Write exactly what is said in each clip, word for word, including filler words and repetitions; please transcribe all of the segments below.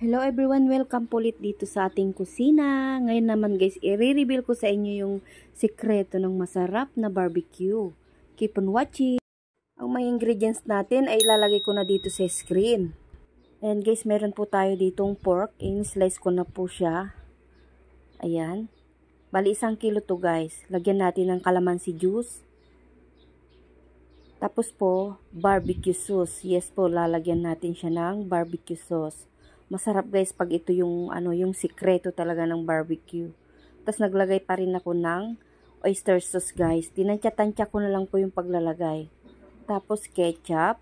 Hello everyone, welcome po ulit dito sa ating kusina. Ngayon naman guys, i-reveal ko sa inyo yung sikreto ng masarap na barbecue. Keep on watching. Ang mga ingredients natin ay ilalagay ko na dito sa screen. Ayan guys, meron po tayo ditong pork. In-slice ko na po siya. Ayan. Bali isang kilo to guys. Lagyan natin ng calamansi juice. Tapos po, barbecue sauce. Yes po, lalagyan natin siya ng barbecue sauce. Masarap guys pag ito yung ano yung sikreto talaga ng barbecue. Tapos naglagay pa rin ako ng oyster sauce guys. Tinantya-tantya ko na lang po yung paglalagay. Tapos ketchup.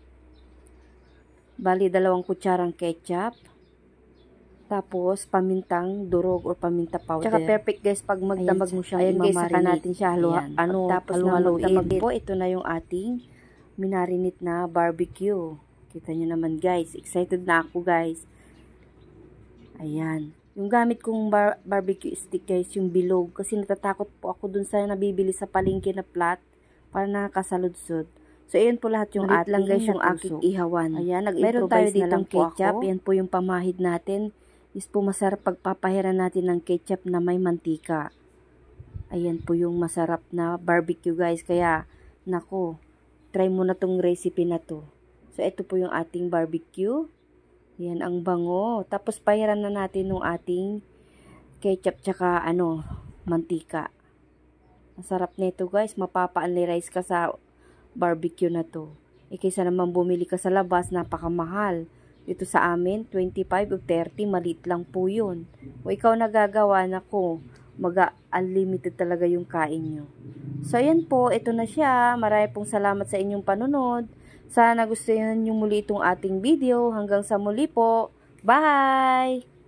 Bali dalawang kutsarang ketchup. Tapos pamintang durog or paminta powder. Tsaka perfect guys pag magdamag mo siya. Ayan guys, saka natin siya haluan. Ano, tapos haluin po, ito na yung ating minarinate na barbecue. Kita nyo naman guys. Excited na ako guys. Ayan. Yung gamit kong bar barbecue stick guys, yung bilog. Kasi natatakot po ako dun sa nabibili sa palengke na flat. Para nakakasaludsod. So, ayan po lahat yung ating lang guys, yung aking ihawan. Ayan, nag-improvise na lang po ketchup. Yan po yung pamahid natin. Is po masarap pagpapahiran natin ng ketchup na may mantika. Ayan po yung masarap na barbecue guys. Kaya, nako, try mo na tong recipe na to. So, ito po yung ating barbecue. Yan, ang bango. Tapos, pahiran na natin yung ating ketchup tsaka, ano, mantika. Masarap nito guys. Mapapa-unli-rice ka sa barbecue na to. E, kaysa naman bumili ka sa labas, napakamahal. Dito sa amin, twenty-five o thirty, maliit lang po yun. O, ikaw nagagawa na ko, mag-unlimited talaga yung kain nyo. So, ayan po. Ito na siya. Marami pong salamat sa inyong panunod. Sana gusto nyo muli itong ating video. Hanggang sa muli po. Bye!